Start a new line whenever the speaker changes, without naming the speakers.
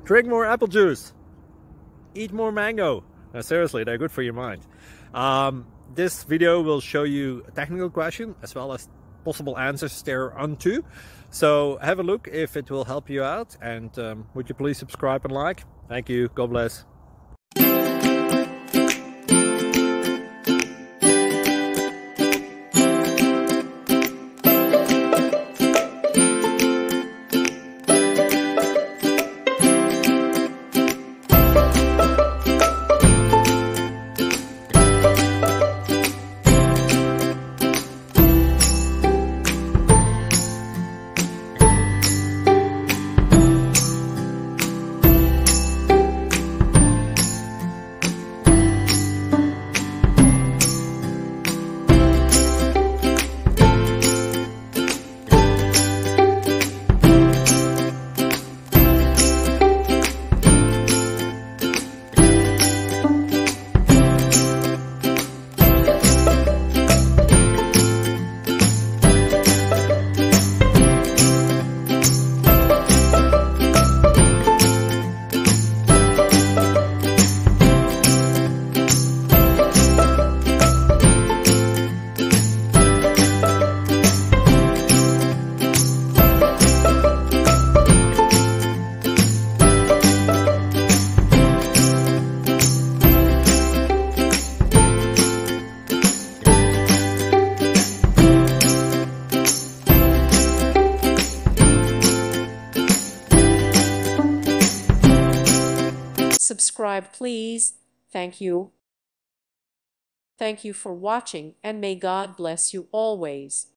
Drink more apple juice. Eat more mango. No, seriously, they're good for your mind. This video will show you a technical question as well as possible answers thereunto. So have a look if it will help you out, and would you please subscribe and like? Thank you. God bless.
Subscribe, please. Thank you. Thank you for watching, and may God bless you always.